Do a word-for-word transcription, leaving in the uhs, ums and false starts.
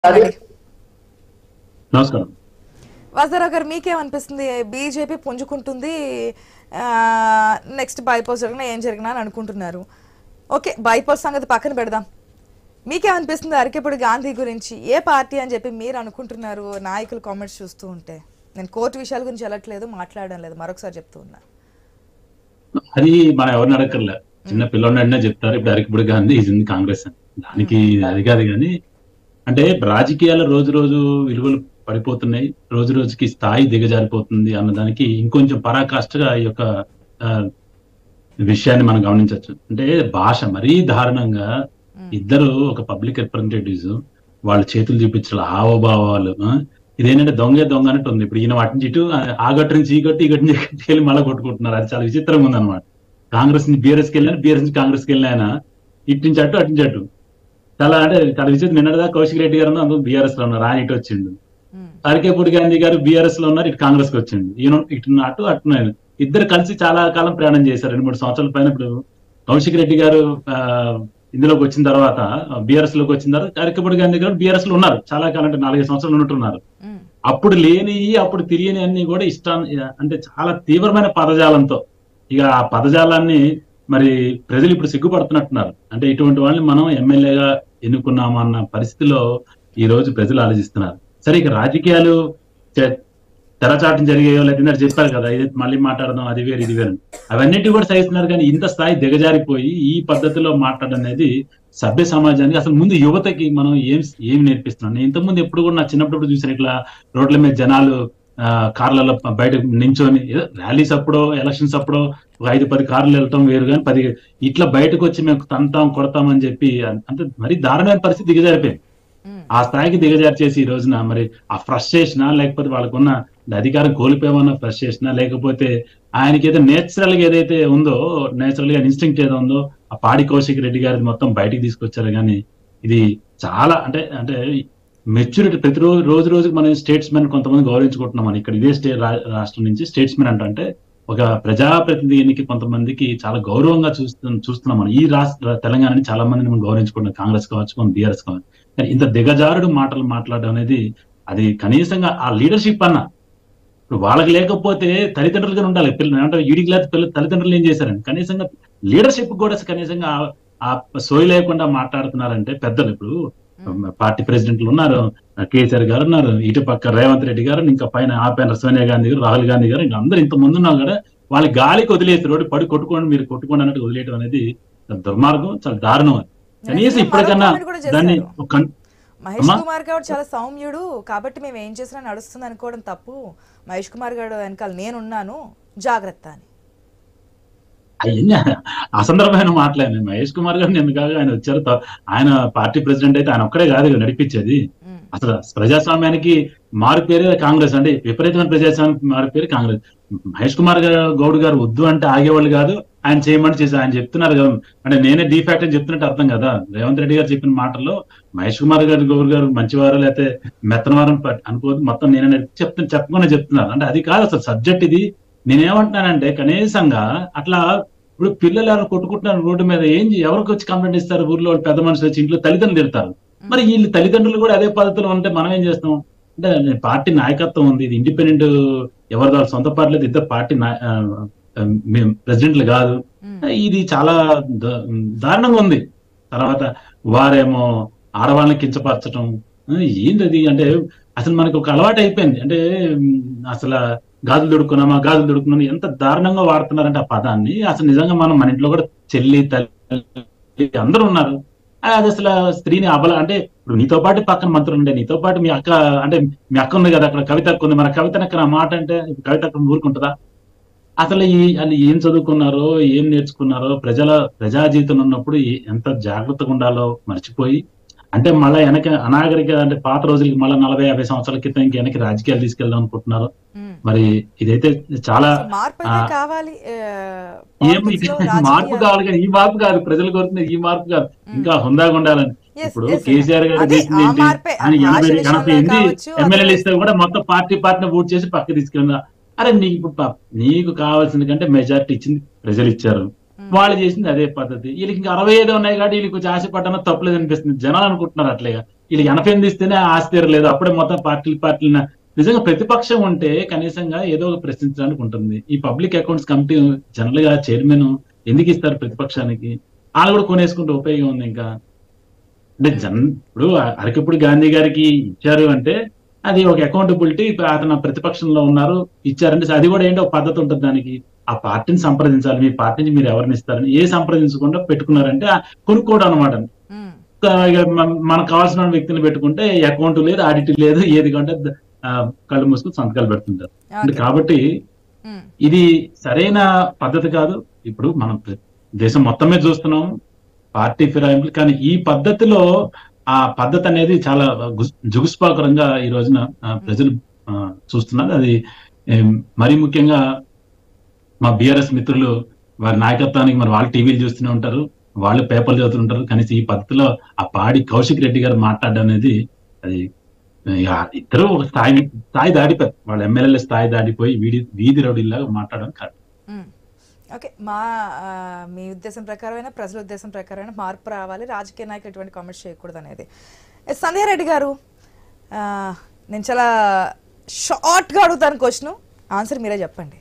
నమస్కారం. వాసుదేవరావు గారు, మీకేమనిపిస్తుంది? బీజేపీ పుంజుకుంటుంది, నెక్స్ట్ బైపోల్ జరిగినా ఏం జరిగినా అని అనుకుంటున్నారు. ఓకే, బైపోల్ సంగతి పక్కన పెడదాం. మీకేమనిపిస్తుంది అరకెప్పుడు గాంధీ గురించి? ఏ పార్టీ అని చెప్పి మీరు అనుకుంటున్నారు? నాయకులు కామెంట్స్ చూస్తూ ఉంటే. నేను కోర్టు విషయాల గురించి వెళ్ళట్లేదు, మాట్లాడడం లేదు, మరొకసారి చెప్తూ ఉన్నా. అది మనం ఎవరిని అడగర్లే, చిన్న పిల్లడినే చెప్తారు. ఇప్పుడు అరకెప్పుడు గాంధీ ఇది కాంగ్రెస్ అని, దానికి అది కాదు. కానీ అంటే రాజకీయాల రోజు రోజు విలువలు పడిపోతున్నాయి, రోజు రోజుకి స్థాయి దిగజారిపోతుంది అన్నదానికి ఇంకొంచెం పరాకాష్ఠగా ఈ యొక్క విషయాన్ని మనం గమనించవచ్చు. అంటే భాష మరీ దారుణంగా, ఇద్దరు ఒక పబ్లిక్ రిప్రజెంటేటివ్స్ వాళ్ళ చేతులు చూపించాలి హావభావాలు. ఇదేంటంటే దొంగ దొంగ అన్నట్టు ఉంది. ఇప్పుడు ఈయన వాటి నుంచి ఇటు, ఆ గట్టు నుంచి ఈ గట్టు, ఈ గట్టు నుంచి వెళ్ళి మళ్ళీ కొట్టుకుంటున్నారు. అది చాలా విచిత్రంగా ఉందన్నమాట. కాంగ్రెస్ నుంచి బీఆర్ఎస్కి వెళ్ళినా, బీఆర్ఎస్ నుంచి కాంగ్రెస్కి వెళ్ళిన ఆయన ఇటు నుంచి అటు, అటు నుంచి అటు. చాలా అంటే చాలా విచిత్రం. నిన్నటిదా కౌశిక్ రెడ్డి గారు అందరూ బీఆర్ఎస్ లో ఉన్నారు, ఆయన ఇటు వచ్చిండు. అరకేపూడి గాంధీ గారు బీఆర్ఎస్ లో ఉన్నారు, ఇటు కాంగ్రెస్ కి వచ్చిండు. ఈయన ఇటు అటు అటు ఇద్దరు కలిసి చాలా కాలం ప్రయాణం చేశారు, రెండు మూడు సంవత్సరాల పైన. ఇప్పుడు కౌశిక్ రెడ్డి గారు ఆ ఇందులోకి వచ్చిన తర్వాత, బీఆర్ఎస్ లోకి వచ్చిన తర్వాత అరకేపూడి గాంధీ గారు బీఆర్ఎస్ లో ఉన్నారు చాలా కాలం, అంటే నాలుగైదు సంవత్సరాలు ఉన్నట్టున్నారు. అప్పుడు లేని అప్పుడు తెలియని అన్ని కూడా ఇష్టాన్ని, అంటే చాలా తీవ్రమైన పదజాలంతో, ఇక ఆ పదజాలాన్ని మరి ప్రజలు ఇప్పుడు సిగ్గుపడుతున్నట్టున్నారు. అంటే ఇటువంటి వాళ్ళని మనం ఎమ్మెల్యేగా ఎన్నుకున్నామా అన్న పరిస్థితిలో ఈ రోజు ప్రజలు ఆలోచిస్తున్నారు. సరే, ఇక రాజకీయాలు తెరచాటం జరిగాయో లేదంటే చెప్పారు కదా, ఇది మళ్ళీ మాట్లాడదాం, అది వేరు ఇది వేరు, అవన్నిటి కూడా సహిస్తున్నారు. కానీ ఇంత స్థాయి దిగజారిపోయి ఈ పద్ధతిలో మాట్లాడడం అనేది సభ్య సమాజానికి, అసలు ముందు యువతకి మనం ఏం ఏం నేర్పిస్తున్నాం? నేను ఇంతకుముందు ఎప్పుడు కూడా నా చిన్నప్పుడు చూసాను, ఇట్లా రోడ్ల మీద జనాలు ఆ కార్లలో బయట నించొని, ర్యాలీస్ అప్పుడో ఎలక్షన్స్ అప్పుడో ఒక ఐదు పది కార్లు వెళ్ళటం వేరు, కానీ పది ఇట్లా బయటకు వచ్చి మేము తంతాం కొడతామని చెప్పి, అంటే మరి దారుణమైన పరిస్థితి దిగజారిపోయింది. ఆ స్థాయికి దిగజారి చేసి ఈ రోజున మరి ఆ ఫ్రస్ట్రేషనా, లేకపోతే వాళ్ళకున్న అధికారం కోల్పోయామన్న ఫ్రస్ట్రేషనా, లేకపోతే ఆయనకి ఏదో నేచురల్ గా ఏదైతే ఉందో, నేచురల్ గా ఇన్స్టింక్ట్ ఏదో ఉందో, ఆ పాడి కౌశిక్ రెడ్డి గారి మొత్తం బయటికి తీసుకొచ్చారు. కానీ ఇది చాలా అంటే అంటే మెచ్యూరిటీ, ప్రతిరోజు రోజు రోజుకి మనం స్టేట్స్ మెన్ కొంతమంది గౌరవించుకుంటున్నాం. మనం ఇక్కడ ఇదే స్టే రాష్ట్రం నుంచి స్టేట్స్ మెన్ అంటే ఒక ప్రజాప్రతినిధికి కొంతమందికి చాలా గౌరవంగా చూస్తు చూస్తున్నాం మనం. ఈ రాష్ట్ర తెలంగాణని చాలా మందిని మనం గౌరవించుకుంటున్నాం, కాంగ్రెస్ కావచ్చు, మనం బీఆర్ఎస్ కావచ్చు. కానీ ఇంత దిగజారుడు మాటలు మాట్లాడడం అనేది, అది కనీసంగా ఆ లీడర్షిప్ అన్న ఇప్పుడు వాళ్ళకి లేకపోతే తల్లిదండ్రులుగా ఉండాలి. పిల్లలు అంటే ఈడికి లేదు, పిల్లలు తల్లిదండ్రులు ఏం చేశారని కనీసంగా లీడర్షిప్ కూడా కనీసంగా ఆ సోయి లేకుండా మాట్లాడుతున్నారంటే పెద్దలు. ఇప్పుడు పార్టీ ప్రెసిడెంట్లు ఉన్నారు, కేసీఆర్ గారు ఉన్నారు, ఇటు పక్క రేవంత్ రెడ్డి గారు, ఇంకా పైన ఆ పైన సోనియా గాంధీ గారు, రాహుల్ గాంధీ గారు, ఇంకా అందరూ ఇంత ముందు ఉన్నా కూడా వాళ్ళ గాలికి వదిలేసి రోడ్డు పడి కొట్టుకోండి, మీరు కొట్టుకోండి అన్నట్టు వదిలేయడం అనేది దుర్మార్గం, చాలా దారుణం. కనీసం ఇప్పటికన్నా దాన్ని మహేష్ కుమార్ గారు చాలా సౌమ్యుడు కాబట్టి మేము ఏం చేసినా నడుస్తుంది అనుకోవడం తప్పు. మహేష్ కుమార్ గారు వెనకాల నేనున్నాను, జాగ్రత్త అని. అవన్నీ అసందర్భమైన మాటలేని. మహేష్ కుమార్ గారు ఎందుకు ఆయన వచ్చారు, ఆయన పార్టీ ప్రెసిడెంట్ అయితే ఆయన ఒక్కడే కాదు నడిపించేది. అసలు ప్రజాస్వామ్యానికి మారు పేరే కాంగ్రెస్, అంటే విపరీతమైన ప్రజాస్వామ్యానికి మారు పేరు కాంగ్రెస్. మహేష్ కుమార్ గౌడ్ గారు వద్దు అంటే ఆగేవాళ్ళు కాదు, ఆయన చేయమని చేసి ఆయన చెప్తున్నారు కదా. అంటే నేనే డిఫాక్ట్ అని చెప్తున్నట్టు అర్థం కదా. రేవంత్ రెడ్డి గారు చెప్పిన మాటల్లో మహేష్ కుమార్ గారు గౌడ్ గారు మంచివారు లేకపోతే మెత్తనవారం అనుకోదు, మొత్తం నేనే చెప్తున్నా చెప్పకుండా చెప్తున్నారు. అంటే అది కాదు అసలు సబ్జెక్ట్ ఇది. నేనేమంటున్నానంటే కనీసంగా అట్లా ఇప్పుడు పిల్లలు ఎవరు కొట్టుకుంటున్నారు రోడ్డు మీద, ఏం ఎవరికి వచ్చి కంప్లైంట్ ఇస్తారు? ఊర్లో పెద్ద మనుషులు వచ్చి ఇంట్లో తల్లిదండ్రులు తిడతారు. మరి వీళ్ళు తల్లిదండ్రులు కూడా అదే పద్ధతిలో ఉంటే మనం ఏం చేస్తాం? అంటే పార్టీ నాయకత్వం ఉంది, ఇది ఇండిపెండెంట్, ఎవరి దాని సొంత పార్టీ లేదు, ఇద్దరు పార్టీ ప్రెసిడెంట్లు కాదు. ఇది చాలా దారుణంగా ఉంది. తర్వాత వారేమో ఆడవాళ్ళని కించపరచడం, ఏంటది అంటే అసలు మనకు ఒక అలవాటు అయిపోయింది. అంటే అసలు గాజులు దొడుకున్నామా గాజులు దొడుకున్నామా ఎంత దారుణంగా వాడుతున్నారంటే ఆ పదాన్ని. అసలు నిజంగా మనం మన ఇంట్లో కూడా చెల్లి తల్లి అందరూ ఉన్నారు. అది అసలు స్త్రీని అబల అంటే ఇప్పుడు నీతో పాటు పక్కన మంత్రులు ఉండే, నీతో పాటు మీ అక్క, అంటే మీ అక్క ఉంది కదా అక్కడ, కవిత అక్క ఉంది, మన కవిత అక్కడ మాట అంటే కవిత అక్కడ ఊరుకుంటుందా? అసలు ఈ వాళ్ళు ఏం చదువుకున్నారో ఏం నేర్చుకున్నారో, ప్రజల ప్రజా జీవితంలో ఉన్నప్పుడు ఎంత జాగ్రత్తగా ఉండాలో మర్చిపోయి, అంటే మళ్ళీ వెనక అనాగరిక, అంటే పాత రోజులకి మళ్ళీ నలభై యాభై సంవత్సరాల క్రితం ఇంక వెనక్కి రాజకీయాలు తీసుకెళ్దాం అనుకుంటున్నారు. మరి ఇదైతే చాలా కావాలి, మార్పు కావాలి. కానీ ఈ మార్పు కాదు ప్రజలు కోరుతున్నది, ఈ మార్పు కాదు, ఇంకా హుందాగా ఉండాలని. ఇప్పుడు కేసీఆర్ గారు చేసింది ఏంటి? ఆయన ఎనభై ఎనభై ఎనిమిది ఎమ్మెల్యేలు ఇస్తే కూడా మొత్తం పార్టీ పార్టీని ఓట్ చేసి పక్క తీసుకెళ్ళిందా? అరే నీకు నీకు కావాల్సింది కంటే మెజార్టీ ఇచ్చింది ప్రజలు ఇచ్చారు, వాళ్ళు చేసింది అదే పద్ధతి. వీళ్ళకి ఇంకా అరవై ఐదు ఉన్నాయి కాబట్టి వీళ్ళకి కొంచెం ఆశపడ్డా తప్పలేదు అనిపిస్తుంది. జనాలు అనుకుంటున్నారు అట్లేగా. వీళ్ళు ఎనభై ఎనిమిది ఇస్తేనే ఆస్తి తీరలేదు, అప్పుడే మొత్తం పార్టీలు పార్టీలు. నిజంగా ప్రతిపక్షం ఉంటే కనీసంగా ఏదో ఒక ప్రశ్నించడానికి ఉంటుంది. ఈ పబ్లిక్ అకౌంట్స్ కమిటీ జనరల్ గా చైర్మన్ ఎందుకు ఇస్తారు ప్రతిపక్షానికి? వాళ్ళు కూడా కొనేసుకుంటే ఉపయోగం ఉంది. ఇంకా అంటే జన్ ఇప్పుడు అరకప్పుడు గాంధీ గారికి ఇచ్చారు అంటే అది ఒక అకౌంటబిలిటీ, అతను ప్రతిపక్షంలో ఉన్నారు ఇచ్చారంటే అది కూడా ఏంటో ఒక పద్ధతి ఉంటుంది దానికి. ఆ పార్టీని సంప్రదించాలి, మీ పార్టీ నుంచి మీరు ఎవరిని ఇస్తారని. ఏ సంప్రదించకుండా పెట్టుకున్నారంటే కొనుక్కోవడం అనమాట. మనకు కావాల్సిన వ్యక్తిని పెట్టుకుంటే అకౌంట్ లేదు, ఆడిట్ లేదు, ఏది కంటే కళ్ళు మూసుకుని సంతకాలు పెడుతుంటారు. కాబట్టి ఇది సరైన పద్ధతి కాదు. ఇప్పుడు మనం దేశం మొత్తమే చూస్తున్నాం పార్టీ ఫిరాయింపులు, కానీ ఈ పద్ధతిలో ఆ పద్ధతి అనేది చాలా జుగుస్పాకరంగా ఈ రోజున ప్రజలు చూస్తున్నారు. అది మరీ ముఖ్యంగా మా బిఆర్ఎస్ మిత్రులు వారి నాయకత్వానికి మరి వాళ్ళు టీవీలు చూస్తూనే ఉంటారు, వాళ్ళు పేపర్లు చదువుతుంటారు. కనీసం ఈ పద్ధతిలో ఆ పాడి కౌశిక్ రెడ్డి గారు మాట్లాడడం అనేది అది ఇద్దరు ఒక స్థాయి స్థాయి దాడిపోయారు. వాళ్ళ ఎమ్మెల్యేల స్థాయి దాడిపోయి వీడి వీధి రౌడీలాగా మాట్లాడడం కాదు. ఓకే, మా మీ ఉద్దేశం ప్రకారమైన ప్రజల ఉద్దేశం ప్రకారమైన మార్పు రావాలి, రాజకీయ నాయకులు ఎటువంటి కామెంట్స్ చేయకూడదు అనేది. సంధ్యారెడ్డి గారు, నేను చాలా షార్ట్గా అడుగుతాను క్వశ్చన్, ఆన్సర్ మీరే చెప్పండి.